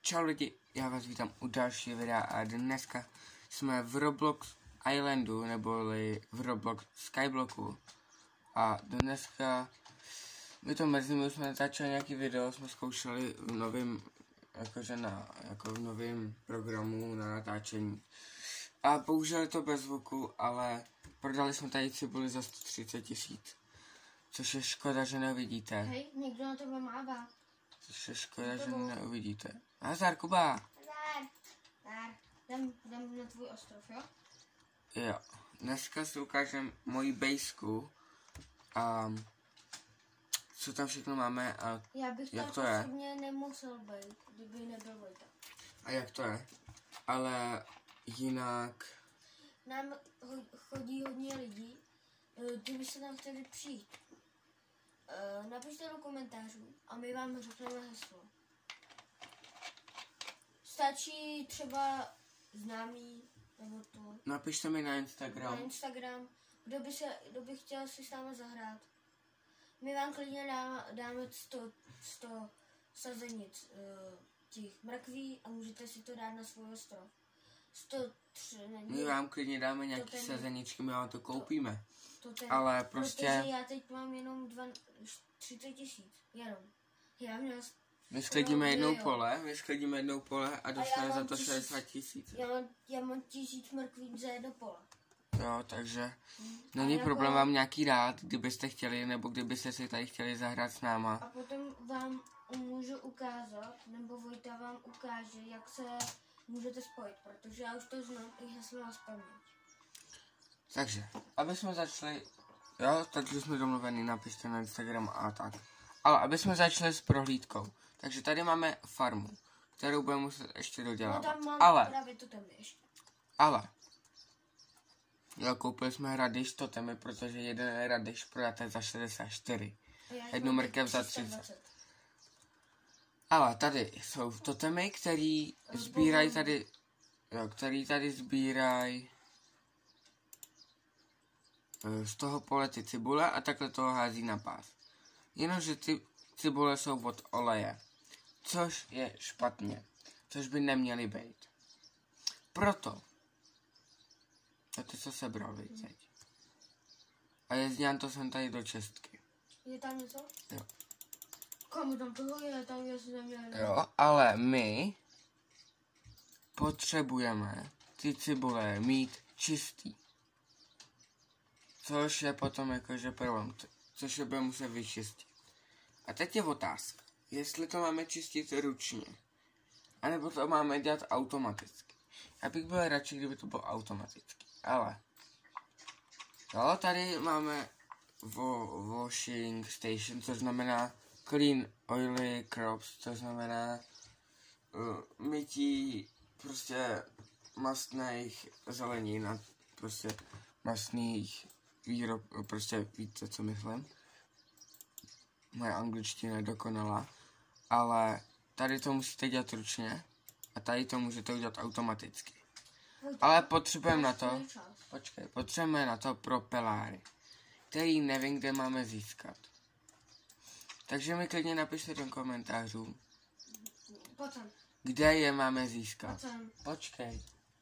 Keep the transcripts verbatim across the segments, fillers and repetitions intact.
Čau lidi, já vás vítám u dalšího videa a dneska jsme v Roblox Islandu, neboli v Roblox Skyblocku. A dneska my to mrzí, my jsme natáčeli nějaký video, jsme zkoušeli v novém, jakože na, jako v novém programu na natáčení. A bohužel je to bez zvuku, ale prodali jsme tady cibuli za sto třicet tisíc. Což je škoda, že neuvidíte. Hej, někdo na tebe mává. Což je škoda, že neuvidíte. Nazdar, Kuba. Nazdar. Nazdar. Jdem, jdem na tvůj ostrov, jo? Jo. Dneska si ukážem moji bejsku. A co tam všechno máme a Já bych jak tam to je. osobně nemusel být, kdyby nebyl Vojta. A jak to je. Ale jinak... Nám ho, chodí hodně lidí, kdyby se tam chtěli přijít. Uh, napište do komentářů a my vám řekneme heslo. Stačí třeba známý, nebo to. Napište mi na Instagram. Na Instagram, kdo by, se, kdo by chtěl si s námi zahrát. My vám klidně dáme, dáme sto, sto sazenic uh, těch mrkví a můžete si to dát na svůj ostrov. sto tři, ne, My vám klidně dáme nějaký ten, sazeničky, my vám to koupíme. To ten, Ale prostě... Protože já teď mám jenom dva, třicet tisíc, jenom. Já měl... My sklidíme jednou jo. pole, my sklidíme jednou pole a dostaneme za to tisíc, šedesát tisíc. Já mám, já mám tisíc mrkví za jedno pole. Jo, takže Hmm. není jako, problém vám nějaký dát, kdybyste chtěli, nebo kdybyste si tady chtěli zahrát s náma. A potom vám můžu ukázat, nebo Vojta vám ukáže, jak se můžete spojit, protože já už to znám i heslo na spaměť. Takže, aby jsme začali, jo, takže jsme domluveni, napište na Instagram a tak. Ale aby jsme začali s prohlídkou, takže tady máme farmu, kterou budeme muset ještě No dodělat. tam mám Ale, právě to tam ještě. ale, jo, koupili jsme radiš totemy, protože jeden radiš prodáte za šedesát čtyři. Jednu mrkev za třicet. Ale tady jsou totemy, který sbírají tady, jo, který tady sbírají z toho pole ty cibule a takhle toho hází na pás. Jenomže ty cibule jsou od oleje, což je špatně, což by neměly být. Proto, a ty se sebral, víc teď. A jezdím to sem tady do čestky. Je tam něco? Jo. Komu tam toho je, tam je si neměl. Jo, ale my potřebujeme ty cibule mít čistý. Což je potom jakože problém, což je bude muset vyčistit. A teď je otázka, jestli to máme čistit ručně, anebo to máme dělat automaticky. Já bych byl radši, kdyby to bylo automaticky, ale jo, tady máme wo washing station, což znamená clean oily crops, to znamená uh, mytí prostě mastných zelenin a prostě mastných výrob, prostě víte, co myslím. Moje angličtina je dokonalá, ale tady to musíte dělat ručně a tady to můžete udělat automaticky. Ale potřebujeme na to, počkej, potřebujeme na to propeláry, který nevím, kde máme získat. Takže mi klidně napište do komentářů, kde je máme získat. Počkej.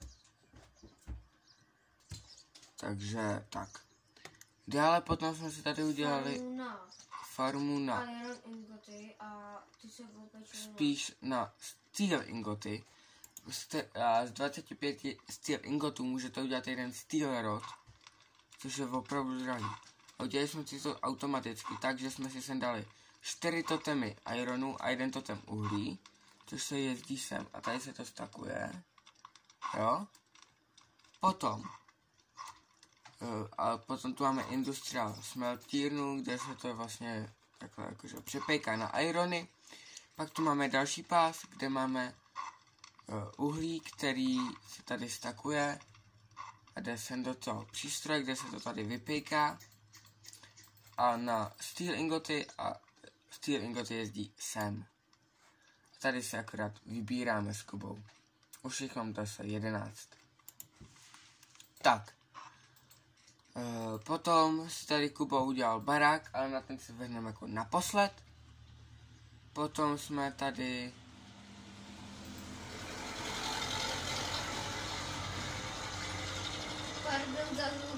Takže tak. Dále potom jsme si tady udělali farmu na iron ingoty a ty se spíš na steel ingoty. Z dvaceti pěti steel ingotů můžete udělat jeden steel rod, což je opravdu drahý. A udělali jsme si to automaticky, takže jsme si sem dali čtyři totemy ironu a jeden totem uhlí, což se jezdí sem a tady se to stakuje. Jo? Potom Uh, a potom tu máme industrial smeltírnu, kde se to vlastně takhle jakože přepejká na irony. Pak tu máme další pás, kde máme uh, uhlí, který se tady stakuje a jde sem do toho přístroje, kde se to tady vypejká. A na steel ingoty a steel ingoty jezdí sem. A tady se akorát vybíráme s Kubou. Už jich mám zase jedenáct. Tak. Uh, potom si tady Kuba udělal barák, ale na ten si vrhneme jako naposled. Potom jsme tady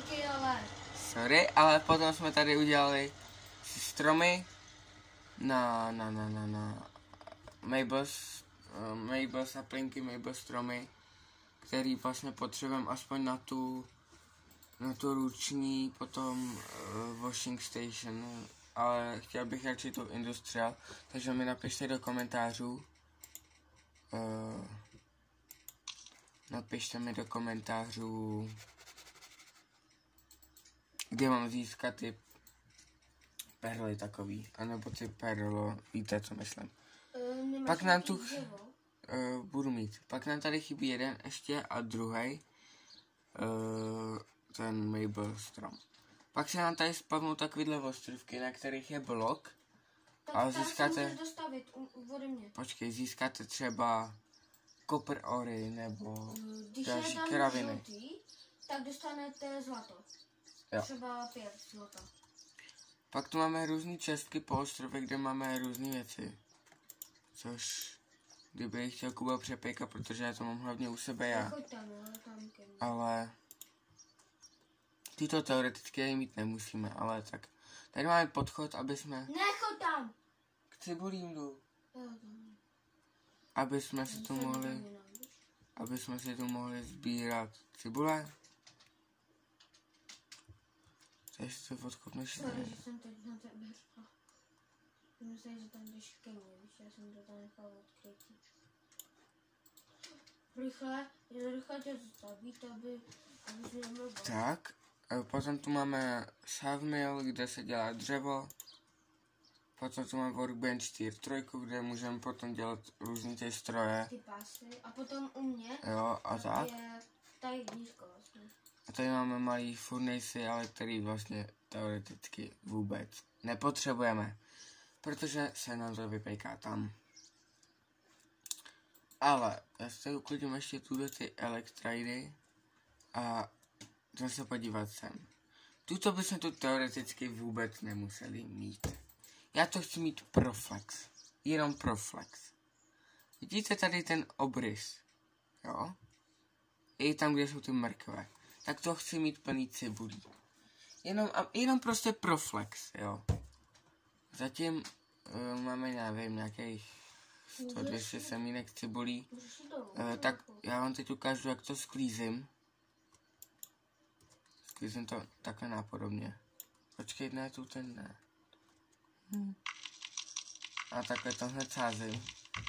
Počkej, ale. Sorry, ale potom jsme tady udělali si stromy na, na, na, na, na Mabels, uh, Mabel saplinky, Mabel stromy, který vlastně potřebujeme aspoň na tu, na tu ruční, potom uh, washing station, ale chtěl bych radši tu industrial, takže mi napište do komentářů, uh, napište mi do komentářů, kde mám získat ty perly takový, anebo ty perlo, víte, co myslím. Uh, Pak nám tu ch- uh, budu mít. Pak nám tady chybí jeden ještě a druhý, uh, ten Mabel strom. Pak se nám tady spavnou takovýhle ostrovky, na kterých je blok. Tak a tam získáte- se můžeš dostavit u, u, ode mě. Počkej, získáte třeba copper ory nebo Uh, Když další je tam kraviny. žlutý, tak dostanete zlato. Jo. Třeba pět zlata. Pak tu máme různé čestky po ostrově, kde máme různé věci. Což, kdyby chtěl Kuba přepejkat, protože já to mám hlavně u sebe já. Nechoď tam, jo, tam ke mně. Ale tyto teoreticky mít nemusíme, ale tak. Tady máme podchod, aby jsme Nechoď tam! k cibulím jdu, Jo, tam. aby jsme si tu Tam se mohli, nenájdeš. aby jsme si tu mohli sbírat cibule. Tady si to podchopneš. Sorry, že jsem teď na tebe řekla. Myslím, že tam jdeš ke mně, víš, já jsem to tam nechal odkrytí. Rychle, rychle tě zastavíš, aby, aby jsi nebyl bál. Tak, a potom tu máme sawmill, kde se dělá dřevo. Potom tu máme workbench tier tři, kde můžeme potom dělat různé ty stroje. Ty pásy. A potom u mě Jo, a tak. je tady nízko vlastně. A tady máme malý furnace, ale který vlastně teoreticky vůbec nepotřebujeme, protože se nám to vypejká tam. Ale já si tady uklidím ještě tuhle ty elektridy a jdeme se podívat sem. Tuto bychom tu teoreticky vůbec nemuseli mít. Já to chci mít pro flex. Jenom pro flex. Vidíte tady ten obrys? Jo? I tam, kde jsou ty mrkve. Tak to chci mít plný cibulí. Jenom, a, jenom prostě pro flex, jo. Zatím uh, máme, nevím, nějakých sto dvě stě semínek cibulí. Můžeš jít dolů. Uh, tak já vám teď ukážu, jak to sklízím. Sklízím to takhle nápodobně. Počkej, ne, tu ten ne. Hmm. A takhle to hned sázím.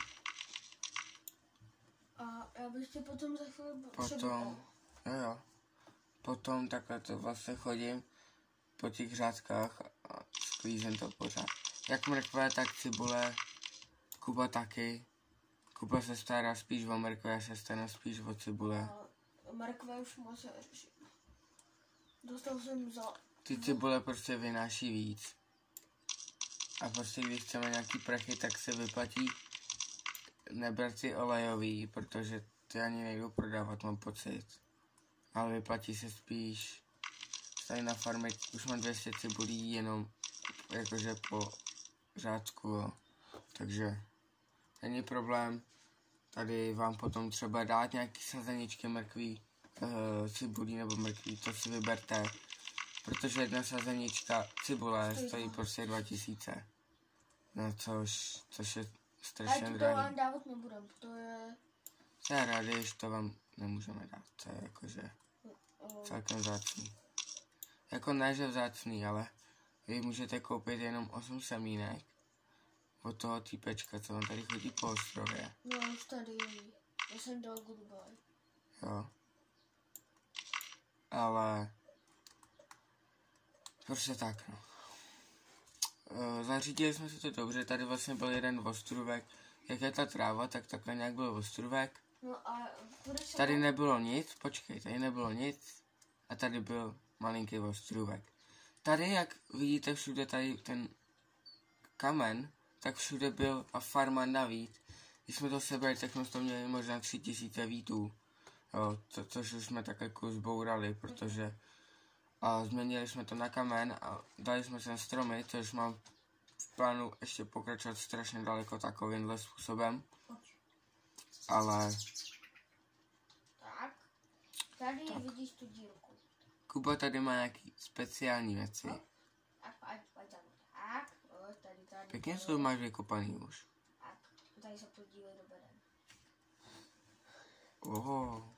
A já bych tě potom za chvíli Potom, jo jo. Potom takhle to vlastně chodím po těch řádkách a sklízím to pořád. Jak mrkve, tak cibule, Kuba taky. Kuba se stará spíš o mrkve, já se starám spíš o cibule. A mrkve už moc řešit. Dostal jsem za... Ty cibule prostě vynáší víc. A prostě když chceme nějaký prachy, tak se vyplatí nebrat si olejový, protože ty ani nejdu prodávat, mám pocit. Ale vyplatí se spíš tady na farmě, už mám dvě stě cibulí jenom jakože po řádku, jo. Takže není problém tady vám potom třeba dát nějaký sazeničky mrkví, uh, cibulí nebo mrkví, to si vyberte, protože jedna sazenička cibule stojí prostě dva tisíce, no což, což je strašně Ale to drahý. vám dávat nebudem, to je... To je rád, když to vám nemůžeme dát, to je jakože o, celkem vzácný. Jako ne, že vzácný, ale vy můžete koupit jenom osm semínek od toho týpečka, co vám tady chodí po ostrově. No už tady, já jsem dal goodbye. Jo. Ale prostě tak, no. E, zařídili jsme si to dobře, tady vlastně byl jeden ostrůvek. Jak je ta tráva, tak takhle nějak byl ostrůvek. No a bude se... Tady nebylo nic, počkej, tady nebylo nic. A tady byl malinký ostrůvek. Tady, jak vidíte všude tady ten kamen, tak všude byl a farma navíc. Když jsme to sebrali, tak jsme to měli možná tři tisíce vítů. Jo, to, což už jsme tak jako zbourali, protože a změnili jsme to na kamen a dali jsme sem stromy, což mám v plánu ještě pokračovat strašně daleko takovýmhle způsobem. Ale Tak, tady Tak. vidíš tu dírku. Kuba tady má nějaký speciální věci. Tak, ať, ať tam tak, o, tady, tady. Pěkně jsou máš vykopaný už. Tak, tady se podívej do beden. Oho.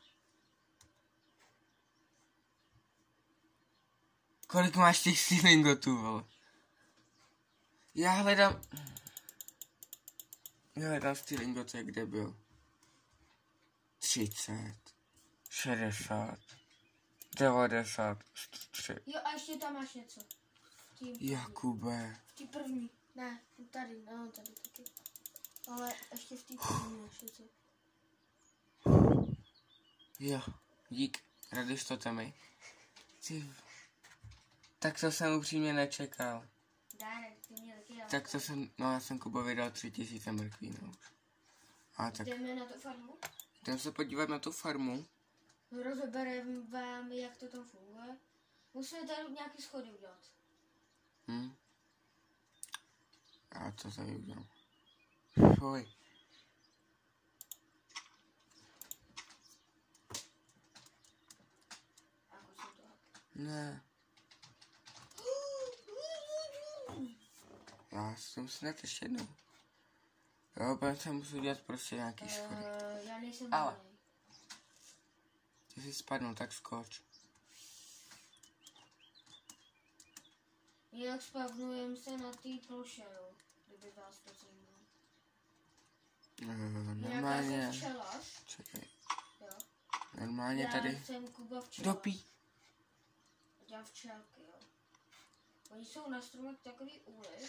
Kolik máš těch stilingotů, vole? Já hledám... Já hledám stilingoty, kde byl. třicet. šedesát. devadesát. sto tři. Jo, a ještě tam máš něco. Tím, Jakube. v té první. Ne, tady, no, tady taky. Ale ještě v té první máš něco. Jo, dík. Radíš to temi. Ty... Tak to jsem upřímně nečekal. Dárek, ty mě taky dal. Tak to jsem, no já jsem Kubovi dal tři tisíce mrkví, no už. A tak, Jdeme na tu farmu? jdem se podívat na tu farmu. Rozebereme vám, jak to tam funguje. Musíme tady nějaký schody udělat. Hm? Já to tady udělám. Fuj. Jako jsou to haky. Ne. Já jsem si na to ještě jednou. Jo, budeme se muset udělat prostě nějaký schody. Uh, já nejsem Ale. malý. Ty jsi spadnul, tak skoč. Jinak spavnujeme se na té ploše, jo. Kdyby vás to zajímalo. Uh, Jinak já normálně. jsem včelař, Čekej. jo. Normálně Já tady. jsem Kuba včelař. Dopí. Dělám včelky, jo. Oni jsou na stromech takový úly.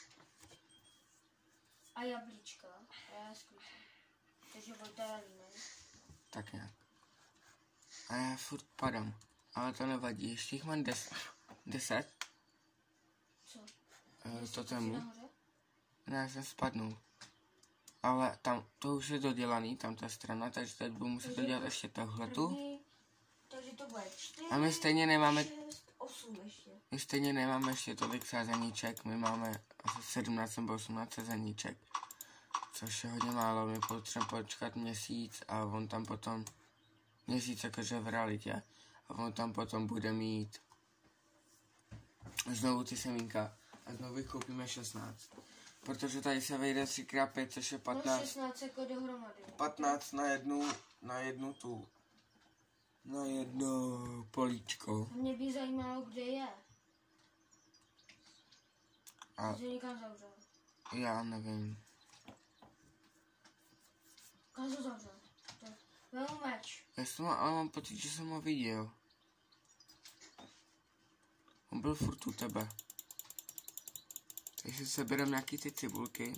A jablíčka. A já zkusím. Takže oddělíme. Tak nějak. A já furt padám. Ale to nevadí, ještě jich mám deset. Deset? Co? Uh, Jsi to jsi tému. nahoře? Ne, já jsem spadnul. Ale tam, to už je dodělaný, tam ta strana, takže teď budu muset Takže dodělat to- ještě tohletu. První, takže to bude čtyři, A my stejně nemáme, šest, osm ještě. my stejně nemáme ještě tolik sázeníček, my máme asi sedmnáct nebo osmnáct sázeníček. Což je hodně málo, my potřebujeme počkat měsíc a on tam potom, měsíc jakože v realitě, a on tam potom bude mít znovu ty semínka a znovu jich koupíme šestnáct. Protože tady se vejde tři krát pět, což je No patnáct. šestnáct jako dohromady. patnáct na jednu, na jednu tu, na jedno políčko. Mě by zajímalo, kde je. A Že někam zavřel. já nevím. Kam to zavřel? Vemu meč. Já jsem, ale mám pocit, že jsem ho viděl. On byl furt u tebe. Takže sebereme nějaký ty cibulky.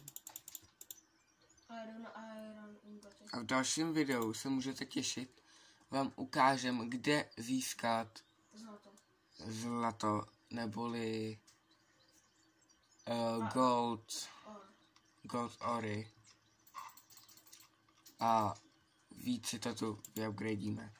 Iron, iron, ingoty. A v dalším videu se můžete těšit. Vám ukážem, kde získat Zlato. zlato, neboli uh, gold, Or. gold ory. A víc si to tu vyupgradíme.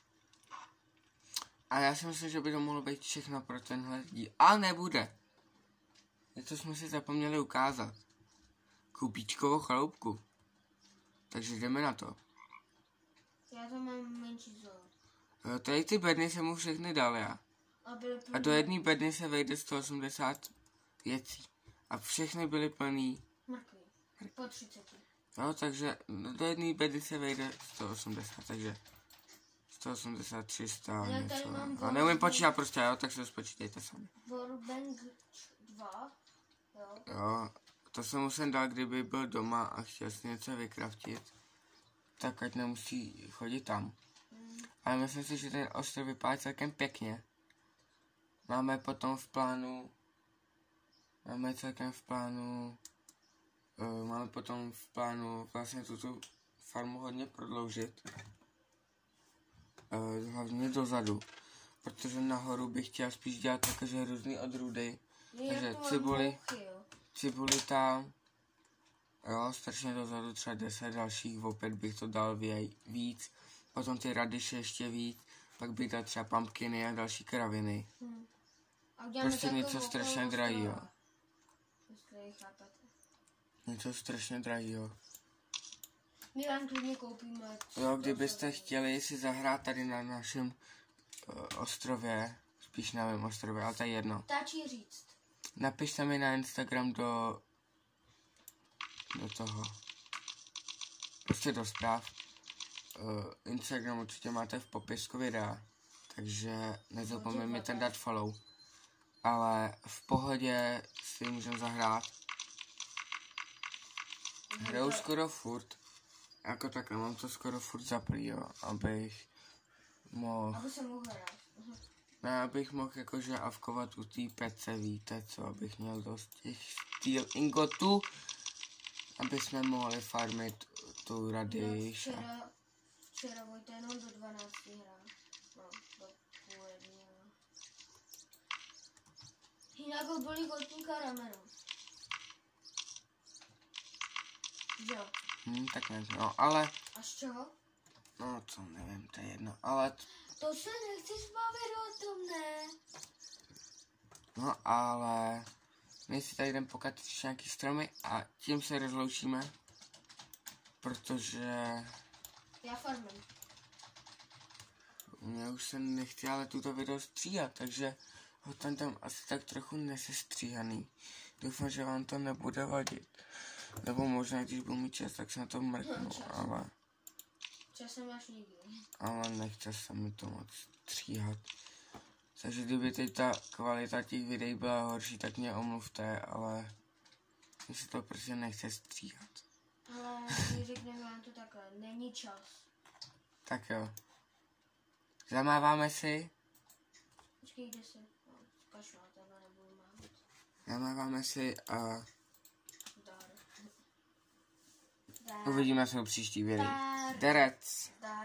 A já si myslím, že by to mohlo být všechno pro tenhle díl. A nebude. To jsme si zapomněli ukázat. Kubíčkovou chaloupku. Takže jdeme na to. Já tam mám menší zlo. Jo, tady ty bedny jsem mu všechny dal já. A, byly A do jedné bedny se vejde sto osmdesát věcí. A všechny byly plný. mrkví. Po třiceti. Jo, takže do jedné bedny se vejde sto osmdesát, takže sto osmdesát, tři sta, Já tady něco. mám A neumím počítat prostě, jo, tak se spočítejte sami. Warbank dva. Jo. Jo, to jsem mu sem dal, kdyby byl doma a chtěl si něco vykraftit, tak ať nemusí chodit tam. Hmm. Ale myslím si, že ten ostrov vypadá celkem pěkně. Máme potom v plánu, máme celkem v plánu, uh, máme potom v plánu vlastně tuto farmu hodně prodloužit. Uh, hlavně dozadu, protože nahoru bych chtěl spíš dělat také různý odrůdy. Takže cibuli, cibuli tam, jo, strašně dozadu, třeba deset dalších, opět bych to dal věj, víc, potom ty radiše ještě víc, pak bych dal třeba pumpkiny a další kraviny. Hmm. Prostě něco strašně drahýho. Jestli chápete. Něco strašně drahýho. My vám klidně koupíme. Jo, kdybyste chtěli si zahrát tady na našem ostrově, spíš na mém ostrově, ale to je jedno. Táčí říct. Napište mi na Instagram do, do toho, prostě do zpráv. Uh, Instagram určitě máte v popisku videa, takže nezapomeňte tam dát follow. Ale v pohodě si můžeme zahrát. Hraju skoro furt. Jako takhle, mám to skoro furt zaplý, jo, abych mohl... Aby se mohl hrát. Ne, abych mohl jakože avkovat u té pece, víte co, abych měl dost těch steel ingotů, aby jsme mohli farmit tu radiš. No, včera, včera Vojta jenom do dvanácti hrál. No, do půl jedné. Jinak ho bolí kotníka rameno. Jo. Hm, tak ne, no, ale... A z čeho? No, co, nevím, to je jedno, ale... T... To se nechci zbavit o tom, ne? No, ale... My si tady jdeme pokatit nějaký stromy a tím se rozloučíme. Protože... Já farmím. Mě už se nechci ale tuto video stříhat, takže ho tam tam asi tak trochu nesestříhaný. Doufám, že vám to nebude vadit. Nebo možná, když budu mít čas, tak se na to mrknu, ale... Časem máš nikdy. Ale nechce se mi to moc stříhat. Takže kdyby teď ta kvalita těch videí byla horší, tak mě omluvte, ale... Mně se to prostě nechce stříhat. Ale my řekneme vám to takhle, není čas. Tak jo. Zamáváme si. Počkej, kde se? No, kašlu, takhle nebudu mávat. Zamáváme si a... Dar. Dar. Uvidíme se u příští videu. Dar. Derec. Dar.